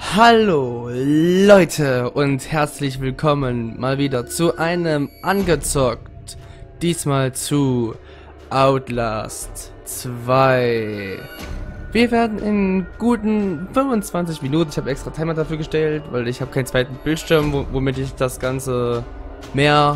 Hallo Leute und herzlich willkommen mal wieder zu einem Angezockt, diesmal zu Outlast 2. Wir werden in guten 25 Minuten, ich habe extra Timer dafür gestellt, weil ich habe keinen zweiten Bildschirm, womit ich das Ganze mehr,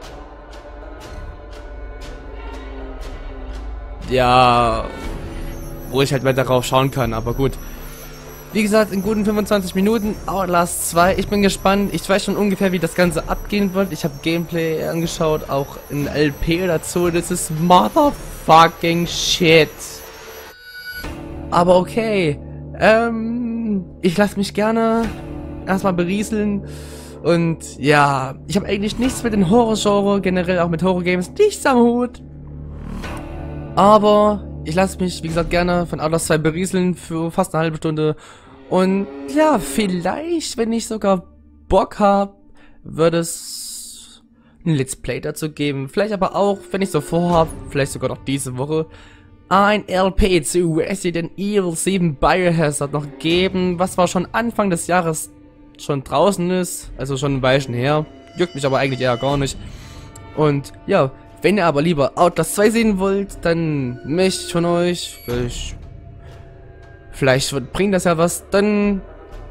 ja, wo ich halt mehr darauf schauen kann, aber gut. Wie gesagt, in guten 25 Minuten Outlast 2. Ich bin gespannt. Ich weiß schon ungefähr, wie das Ganze abgehen wird. Ich habe Gameplay angeschaut, auch ein LP dazu. Das ist motherfucking shit. Aber okay. Ich lasse mich gerne erstmal berieseln. Und ja, ich habe eigentlich nichts mit dem Horror-Genre, generell auch mit Horror-Games, nichts am Hut. Aber ich lasse mich, wie gesagt, gerne von Outlast 2 berieseln für fast eine halbe Stunde. Und ja, vielleicht, wenn ich sogar Bock habe, würde es ein Let's Play dazu geben. Vielleicht aber auch, wenn ich so vorhabe, vielleicht sogar noch diese Woche, ein LP zu Resident Evil 7 Biohazard noch geben, was zwar schon Anfang des Jahres schon draußen ist, also schon ein Weilchen her. Juckt mich aber eigentlich eher gar nicht. Und ja, wenn ihr aber lieber Outlast 2 sehen wollt, dann möchte ich von euch, vielleicht bringt das ja was, dann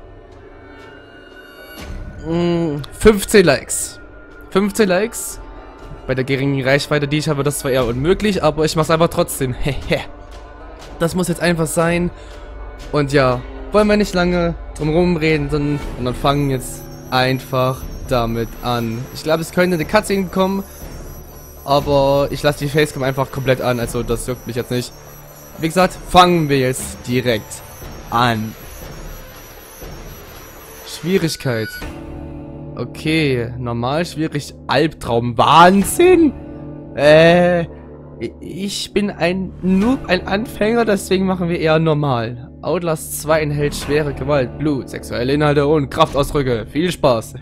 15 Likes. 15 Likes. Bei der geringen Reichweite, die ich habe, das war eher unmöglich, aber ich mach's einfach trotzdem. Das muss jetzt einfach sein. Und ja, wollen wir nicht lange drum rumreden, sondern fangen jetzt einfach damit an. Ich glaube, es könnte eine Cutscene kommen. Aber ich lasse die Facecam einfach komplett an, also das juckt mich jetzt nicht. Wie gesagt, fangen wir jetzt direkt an. Schwierigkeit. Okay, normal, schwierig, Albtraum, Wahnsinn! Ich bin ein Anfänger, deswegen machen wir eher normal. Outlast 2 enthält schwere Gewalt, Blut, sexuelle Inhalte und Kraftausdrücke. Viel Spaß.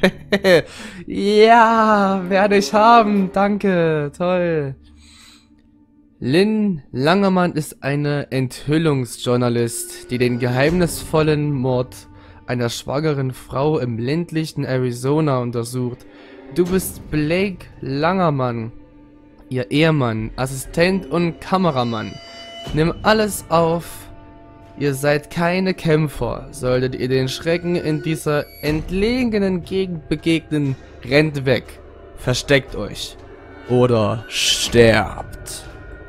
Ja, werde ich haben. Danke, toll. Lynn Langermann ist eine Enthüllungsjournalist, die den geheimnisvollen Mord einer schwangeren Frau im ländlichen Arizona untersucht. Du bist Blake Langermann, ihr Ehemann, Assistent und Kameramann. Nimm alles auf. Ihr seid keine Kämpfer. Solltet ihr den Schrecken in dieser entlegenen Gegend begegnen, rennt weg. Versteckt euch. Oder sterbt.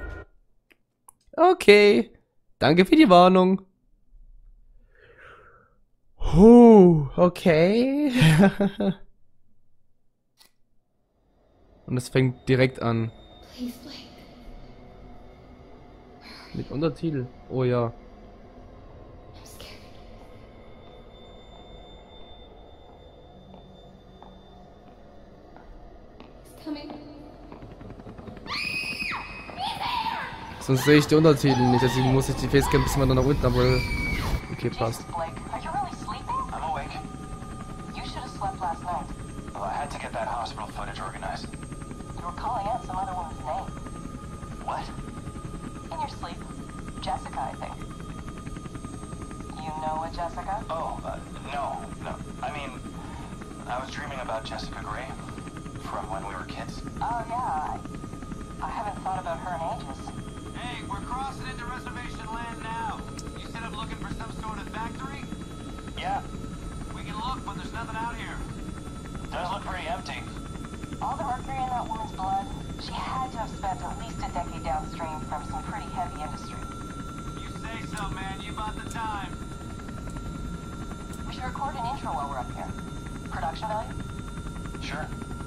Okay. Danke für die Warnung. Okay. Und es fängt direkt an. Mit Untertitel. Oh ja. Sonst sehe ich die Untertitel nicht, deswegen muss ich die Facecam ein bisschen weiter nach unten, aber okay, passt. Jessica, I think. You know a Jessica? Oh, no. I mean, I was dreaming about Jessica Gray from when we were kids. Oh, yeah. I haven't thought about her in ages. Hey, we're crossing into reservation land now. You said I'm looking for some sort of factory? Yeah, We can look, but there's nothing out here. does look pretty empty. All the mercury in that woman's blood, she had to have spent at least a decade downstream from some pretty heavy industry. You say so, man. You bought the time. We should record an intro while we're up here. Production value? Sure.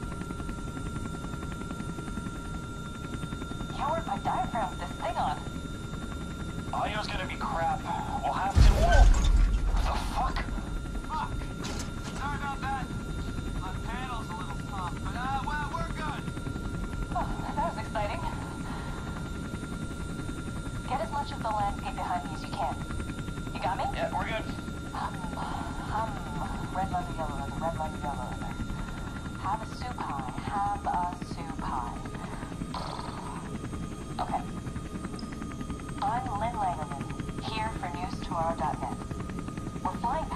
Can't work my diaphragm with this thing on. Audio's gonna be crap. We'll have to... Whoa! What the fuck? Fuck. Sorry about that. The panel's a little soft, but well, we're good. Oh, that was exciting. Get as much of the landscape behind me as you can. You got me? Yeah, we're good. Red leather, yellow leather, red leather, yellow leather. Have a soup pie, have a soup pie. Okay. I'm Lynn Langerman, here for news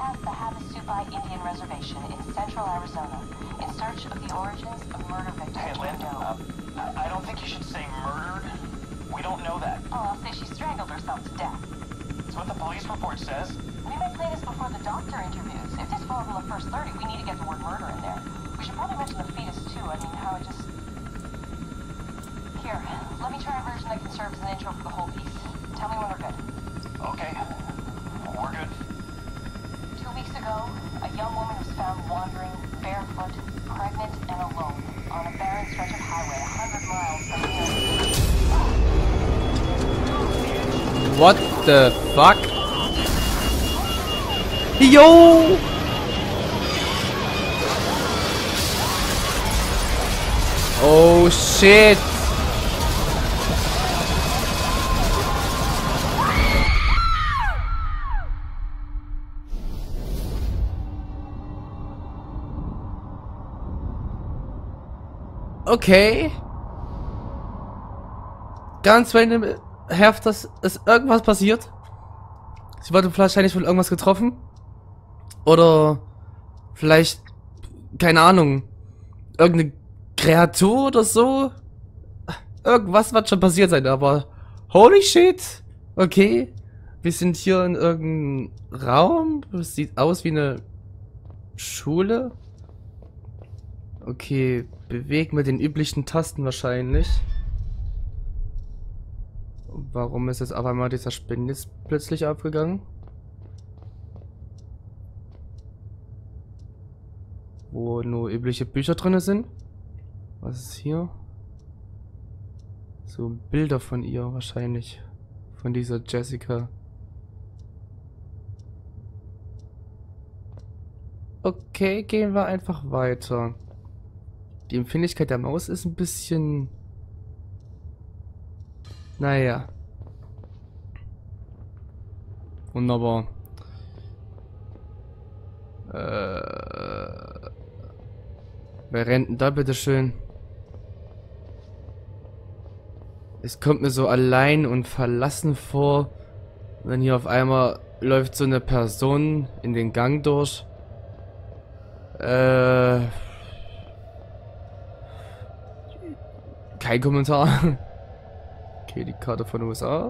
bypassed the Havasupai Indian Reservation in central Arizona in search of the origins of murder victims. Hey, Lynn, I don't think you should say murdered. We don't know that. Oh, I'll say she strangled herself to death. That's what the police report says. We may play this before the doctor interviews. If this falls on the first 30, we need to get the word murder in there. We should probably mention the fetus too. I mean, how it just... Here, let me try a version that can serve as an intro for the whole piece. Tell me when we're good. Okay, we're good. 2 weeks ago, a young woman was found wandering, barefoot, pregnant, and alone on a barren stretch of highway 100 miles from here. What the fuck? Yo! Oh shit! Okay. Ganz random Heft, dass ist irgendwas passiert. Sie wurde wahrscheinlich von irgendwas getroffen. Oder vielleicht, keine Ahnung, irgendeine Kreatur oder so. Irgendwas wird schon passiert sein, aber holy shit. Okay. Wir sind hier in irgendeinem Raum. Das sieht aus wie eine Schule. Okay, bewegt mit den üblichen Tasten wahrscheinlich. Warum ist jetzt auf einmal dieser Spin jetzt plötzlich aufgegangen? Wo nur übliche Bücher drin sind. Was ist hier? So Bilder von ihr wahrscheinlich. Von dieser Jessica. Okay, gehen wir einfach weiter. Die Empfindlichkeit der Maus ist ein bisschen... Naja. Wunderbar. Wer rennt denn da bitte schön? Es kommt mir so allein und verlassen vor, wenn hier auf einmal läuft so eine Person in den Gang durch. Kein Kommentar. Okay, die Karte von den USA.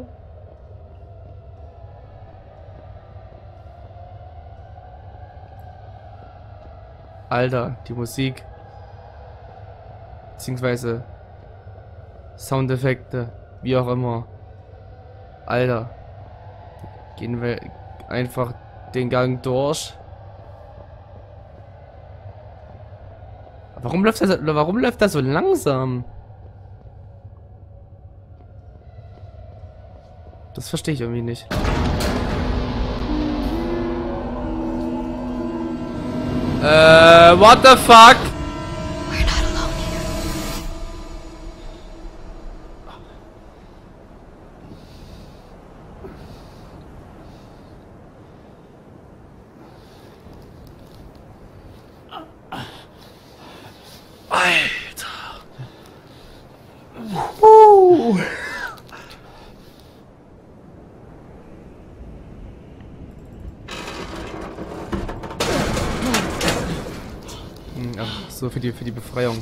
Alter, die Musik. Beziehungsweise Soundeffekte, wie auch immer. Alter. Gehen wir einfach den Gang durch. Warum läuft das so langsam? Das verstehe ich irgendwie nicht. What the fuck? We're not alone here. Alter. So für die Befreiung.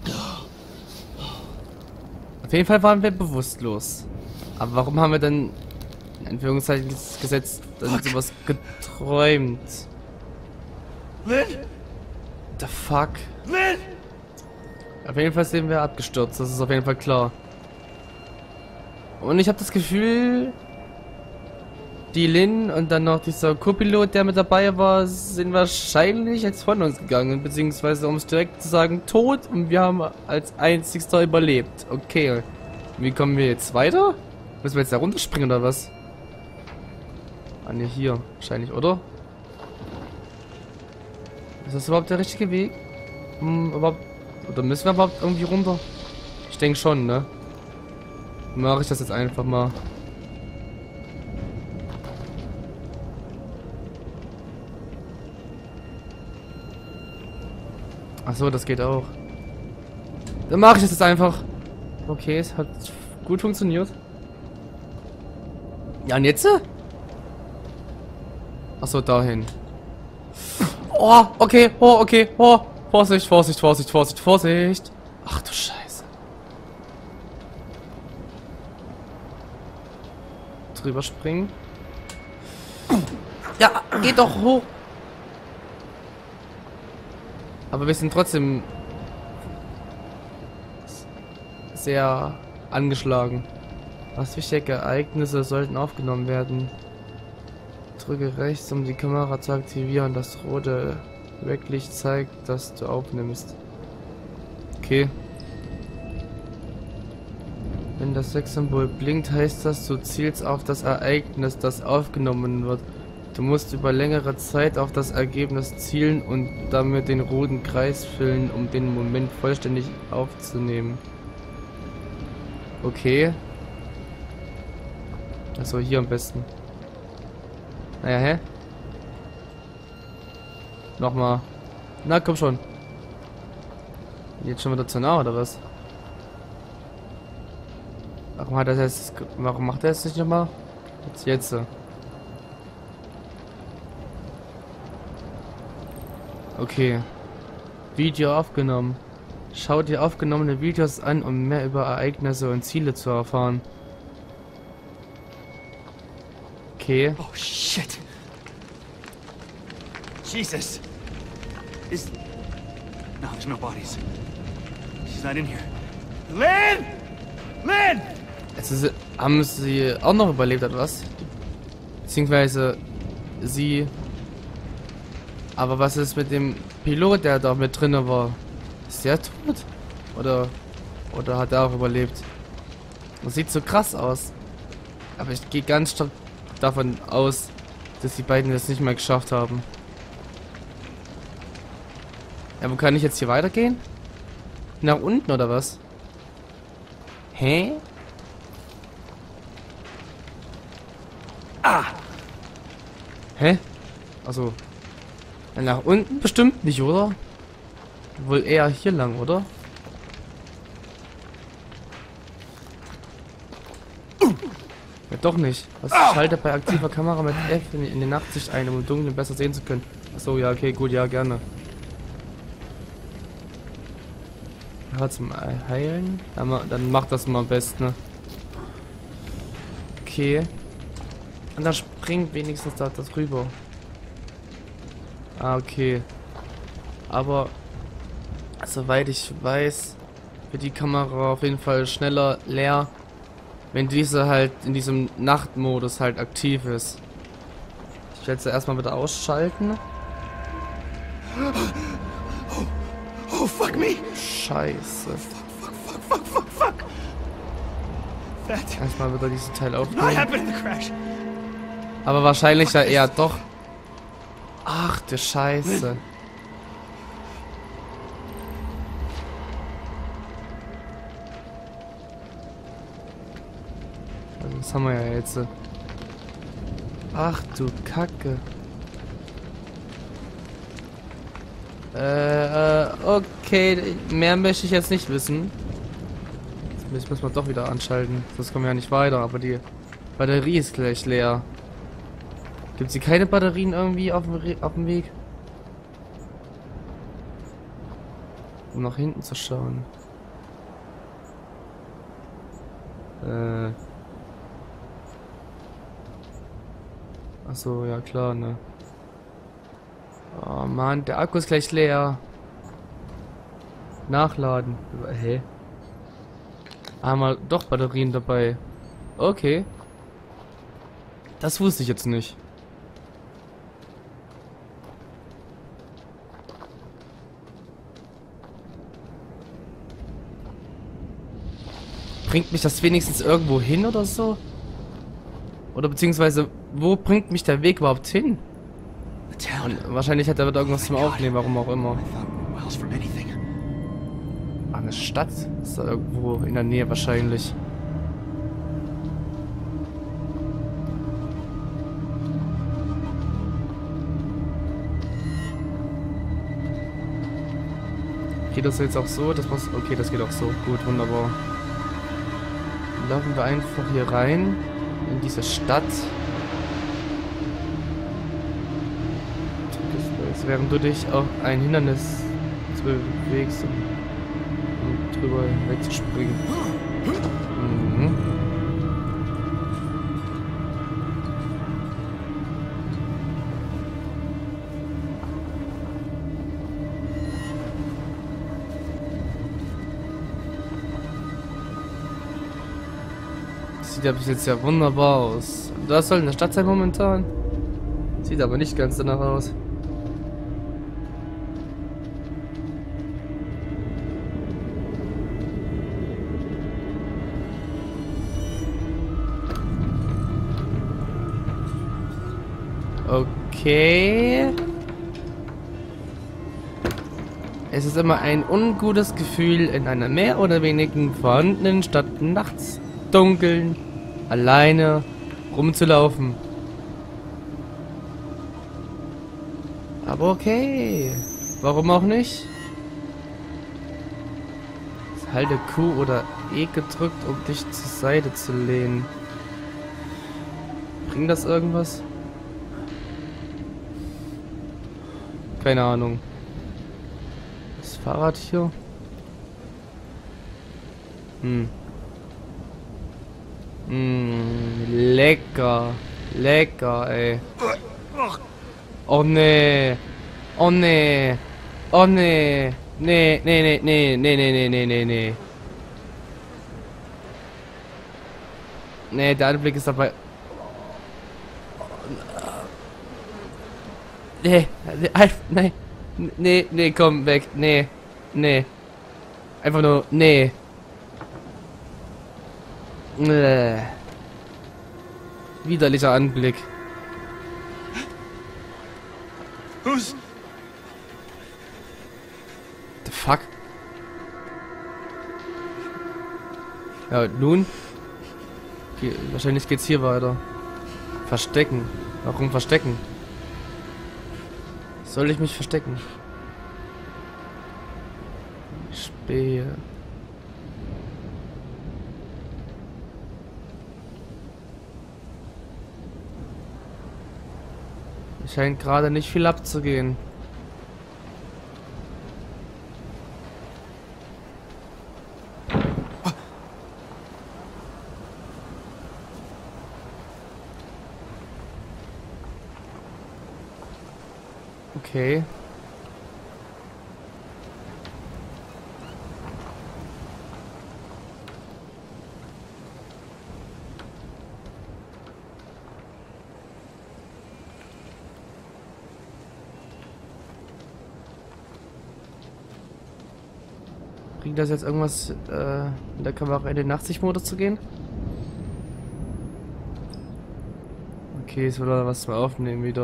Auf jeden Fall waren wir bewusstlos. Aber warum haben wir dann in Anführungszeichen gesetzt dann sowas geträumt? Lynn! The fuck? Lynn! Auf jeden Fall sind wir abgestürzt, das ist auf jeden Fall klar. Und ich habe das Gefühl, die Lynn und dann noch dieser Co-Pilot, der mit dabei war, sind wahrscheinlich jetzt von uns gegangen, beziehungsweise um es direkt zu sagen, tot, und wir haben als einzigster überlebt. Okay, wie kommen wir jetzt weiter? Müssen wir jetzt da runterspringen oder was? Ah ne, hier wahrscheinlich, oder? Ist das überhaupt der richtige Weg? Oder müssen wir überhaupt irgendwie runter? Ich denke schon, ne? Mache ich das jetzt einfach mal. Achso, das geht auch. Dann mache ich das jetzt einfach. Okay, es hat gut funktioniert. Ja, und jetzt? Achso, dahin. Oh, okay, oh, okay, oh. Vorsicht, Vorsicht, Vorsicht, Vorsicht, Vorsicht. Ach du Scheiße. Drüber springen. Ja, geht doch hoch. Aber wir sind trotzdem sehr angeschlagen. Was wichtige Ereignisse sollten aufgenommen werden. Drücke rechts, um die Kamera zu aktivieren. Das rote Weglicht zeigt, dass du aufnimmst. Okay. Wenn das Sexsymbol blinkt, heißt das, du zielst auf das Ereignis, das aufgenommen wird. Du musst über längere Zeit auf das Ergebnis zielen und damit den roten Kreis füllen, um den Moment vollständig aufzunehmen. Okay. Also hier am besten. Naja, hä? Nochmal. Na, komm schon. Jetzt schon wieder zu nah, oder was? Warum hat er das jetzt... Warum macht er es nicht nochmal? Jetzt. Okay. Video aufgenommen. Schau dir aufgenommene Videos an, um mehr über Ereignisse und Ziele zu erfahren. Okay. Oh shit! Jesus! No, there's no bodies. She's not in here. Lynn! Lynn! Jetzt haben sie auch noch überlebt, oder was? Beziehungsweise sie. Aber was ist mit dem Pilot, der da mit drinne war? Ist der tot? Oder hat er auch überlebt? Das sieht so krass aus. Aber ich gehe ganz stark davon aus, dass die beiden das nicht mehr geschafft haben. Ja, wo kann ich jetzt hier weitergehen? Nach unten oder was? Hä? Ah! Hä? Also nach unten bestimmt nicht, oder? Wohl eher hier lang, oder? Ja, doch nicht. Was schaltet bei aktiver Kamera mit F in die Nachtsicht ein, um im Dunkeln besser sehen zu können? Achso, ja, okay, gut, ja, gerne. Ja, zum Heilen? Dann macht das mal am besten, ne? Okay. Und da springt wenigstens da das rüber. Ah, okay. Aber soweit ich weiß, wird die Kamera auf jeden Fall schneller leer, wenn diese halt in diesem Nachtmodus halt aktiv ist. Ich werde sie erstmal wieder ausschalten. Oh, fuck me! Scheiße. Fuck! That Erstmal wieder diesen Teil not aufnehmen. happened in the crash. Aber wahrscheinlich ja eher doch. Ach du Scheiße. Also das haben wir ja jetzt. Ach du Kacke. Okay, mehr möchte ich jetzt nicht wissen. Jetzt müssen wir doch wieder anschalten. Das kommen wir ja nicht weiter, aber die Batterie ist gleich leer. Gibt es hier keine Batterien irgendwie auf dem Weg? Um nach hinten zu schauen. Achso, ja klar, ne. Oh Mann, der Akku ist gleich leer. Nachladen. Hä? Haben wir doch Batterien dabei. Okay. Das wusste ich jetzt nicht. Bringt mich das wenigstens irgendwo hin oder so? Oder beziehungsweise, wo bringt mich der Weg überhaupt hin? Und wahrscheinlich hat er wieder irgendwas zum Aufnehmen, warum auch immer. Eine Stadt ist da irgendwo in der Nähe wahrscheinlich. Geht das jetzt auch so? Das muss. Okay, das geht auch so. Gut, wunderbar. Dann laufen wir einfach hier rein in diese Stadt. während du dich auf ein Hindernis bewegst, um drüber wegzuspringen. Mhm. Sieht ja bis jetzt ja wunderbar aus. Das soll eine Stadt sein momentan. Sieht aber nicht ganz danach aus. Okay. Es ist immer ein ungutes Gefühl, in einer mehr oder weniger vorhandenen Stadt nachts dunkeln, alleine rumzulaufen. Aber okay. Warum auch nicht? Halte Q oder E gedrückt, um dich zur Seite zu lehnen. Bringt das irgendwas? Keine Ahnung. Das Fahrrad hier. Lecker. Lecker, ey. Oh nee. Oh nee. Oh nee. Nee, nee, nee, nee, nee, nee, nee, nee, nee. Nee, der Anblick ist dabei. Nee, nee, nee, nee, komm, weg. Nee, nee. Einfach nur, nee. Widerlicher Anblick. Who's... The fuck? Ja, nun? Wahrscheinlich geht's hier weiter. Verstecken. Warum verstecken? Soll ich mich verstecken? Spähe. Scheint gerade nicht viel abzugehen. Okay. Bringt das jetzt irgendwas in der Kamera in den Nachtsichtmodus zu gehen? Okay, es wird was zum Aufnehmen wieder.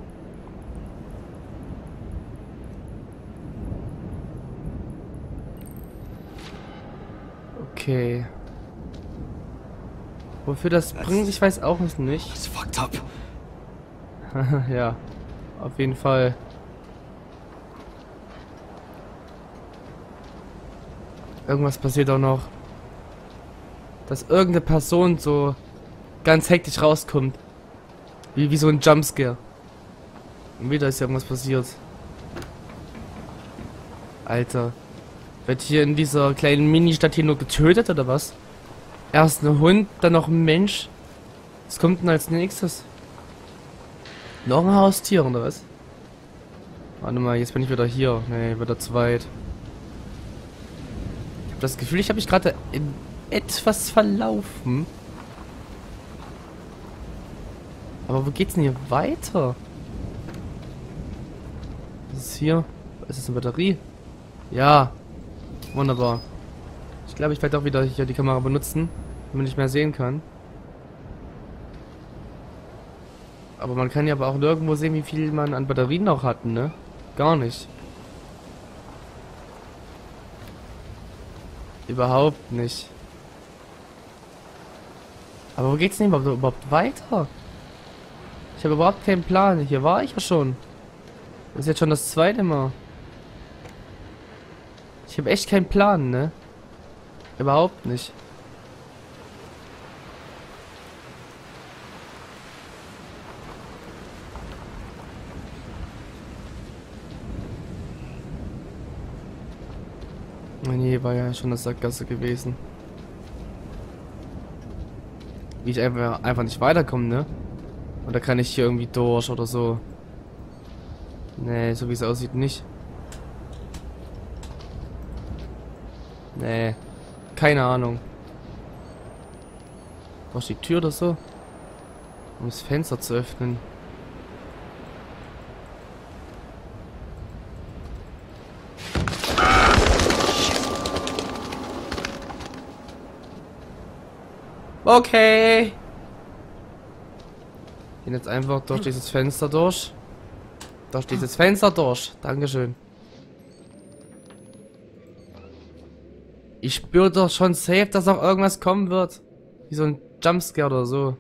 Okay. Wofür das bringt, ich weiß auch nicht. It's fucked up. Ja, auf jeden Fall. Irgendwas passiert auch noch. Dass irgendeine Person so ganz hektisch rauskommt. Wie so ein Jumpscare. Und wieder ist irgendwas passiert. Alter. Wird hier in dieser kleinen Mini-Stadt hier nur getötet oder was? Erst ein Hund, dann noch ein Mensch. Was kommt denn als nächstes? Noch ein Haustier oder was? Warte mal, jetzt bin ich wieder hier. Nee, wieder zu weit. Ich habe das Gefühl, ich habe mich gerade in etwas verlaufen. Aber wo geht's denn hier weiter? Was ist hier? Ist das eine Batterie? Ja. Wunderbar. Ich glaube, ich werde auch wieder hier die Kamera benutzen, damit ich mehr sehen kann. Aber man kann ja aber auch nirgendwo sehen, wie viel man an Batterien noch hat, ne? Gar nicht. Überhaupt nicht. Aber wo geht's denn überhaupt weiter? Ich habe überhaupt keinen Plan. Hier war ich ja schon. Das ist jetzt schon das zweite Mal. Ich habe echt keinen Plan, ne? Überhaupt nicht. Nee, war ja schon eine Sackgasse gewesen. Wie ich einfach nicht weiterkomme, ne? Oder kann ich hier irgendwie durch oder so? Nee, so wie es aussieht, nicht. Nee. Keine Ahnung. Durch die Tür oder so? Um das Fenster zu öffnen. Okay. Gehen jetzt einfach durch dieses Fenster durch. Durch dieses Fenster durch. Dankeschön. Ich spüre doch schon safe, dass noch irgendwas kommen wird. Wie so ein Jumpscare oder so.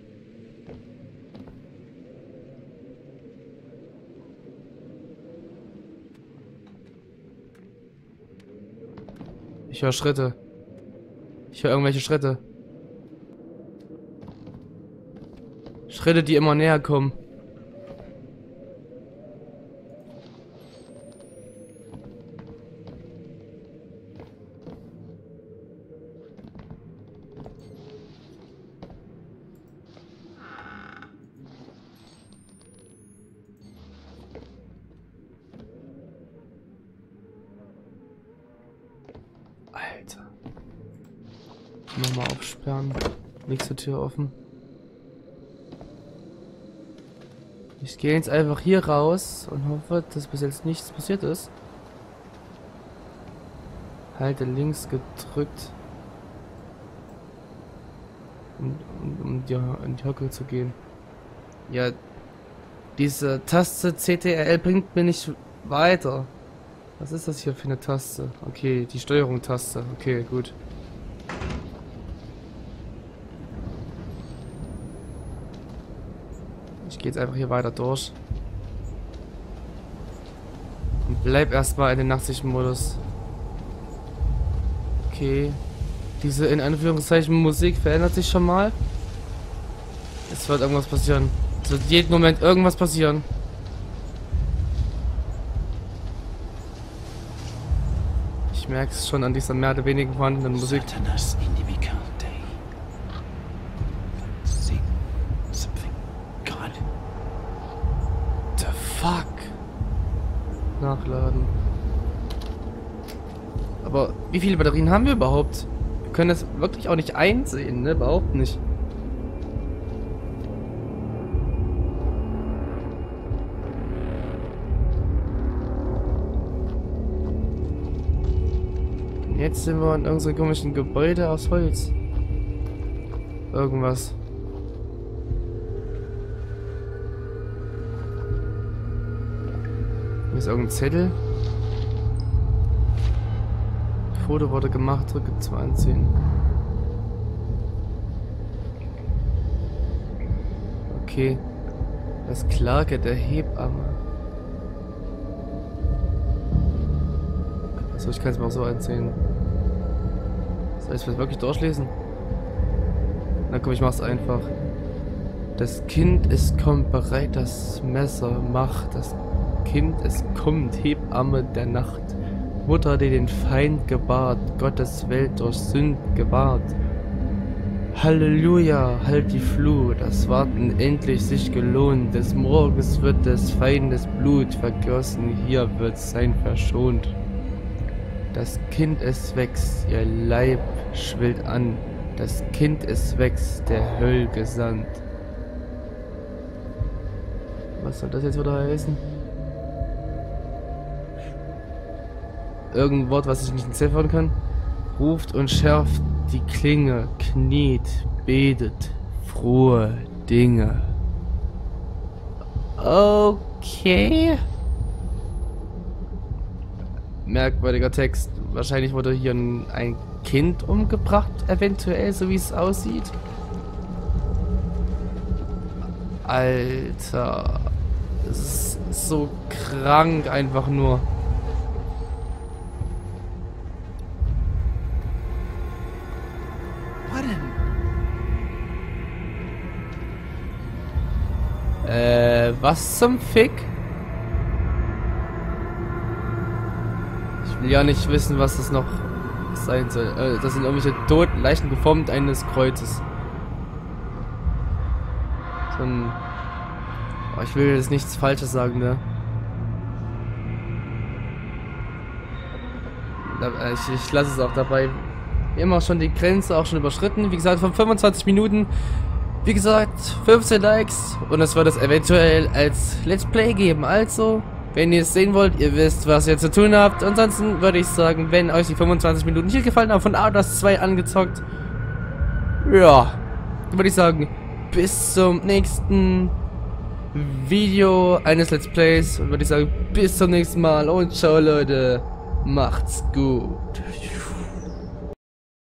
Ich höre Schritte. Ich höre irgendwelche Schritte. Schritte, die immer näher kommen. Alter. Nochmal aufsperren. Nächste Tür offen. Ich gehe jetzt einfach hier raus und hoffe, dass bis jetzt nichts passiert ist. Halte links gedrückt, um in die Hocke zu gehen. Ja, diese Taste CTRL bringt mir nicht weiter. Was ist das hier für eine Taste? Okay, die Steuerung-Taste. Okay, gut. Ich gehe jetzt einfach hier weiter durch. Und bleib erstmal in den Nachtsichtmodus. Okay. Diese in Anführungszeichen Musik verändert sich schon mal. Es wird irgendwas passieren. Es wird jeden Moment irgendwas passieren. Ich merke es schon an dieser mehr oder weniger vorhandenen Musik. Fuck. Nachladen. Aber wie viele Batterien haben wir überhaupt? Wir können das wirklich auch nicht einsehen, ne? Überhaupt nicht. Und jetzt sind wir in irgendeinem komischen Gebäude aus Holz. Irgendwas. Hier ist irgendein Zettel. Foto wurde gemacht, drücke 2 anziehen. Okay. Das Klage der Hebamme. Achso, ich kann es mir auch so einziehen. Soll ich es wirklich durchlesen? Na komm, ich mach's einfach. Das Kind ist kommt bereit, das Messer macht. Das Kind, es kommt, Hebamme der Nacht. Mutter, die den Feind gebahrt, Gottes Welt durch Sünd gewahrt. Halleluja, halt die Flut, das Warten endlich sich gelohnt. Des Morgens wird des Feindes Blut vergossen, hier wird sein verschont. Das Kind, es wächst, ihr Leib schwillt an. Das Kind, es wächst, der Höll gesandt. Was soll das jetzt wieder heißen? Irgendein Wort, was ich nicht entziffern kann. Ruft und schärft die Klinge, kniet, betet, frohe Dinge. Okay. Merkwürdiger Text. Wahrscheinlich wurde hier ein Kind umgebracht, eventuell, so wie es aussieht. Alter. Das ist so krank einfach nur. Was zum Fick? Ich will ja nicht wissen, was das noch sein soll. Das sind irgendwelche toten Leichen geformt eines Kreuzes. So ein... Oh, ich will jetzt nichts Falsches sagen, ne? Ich lasse es auch dabei. Wir haben auch schon die Grenze auch schon überschritten. Wie gesagt, von 25 Minuten. Wie gesagt, 15 Likes. Und es wird es eventuell als Let's Play geben. Also, wenn ihr es sehen wollt, ihr wisst, was ihr zu tun habt. Ansonsten würde ich sagen, wenn euch die 25 Minuten hier gefallen haben, von Outlast 2 angezockt. Ja, würde ich sagen, bis zum nächsten Video eines Let's Plays. Und würde ich sagen, bis zum nächsten Mal. Und ciao, Leute. Macht's gut.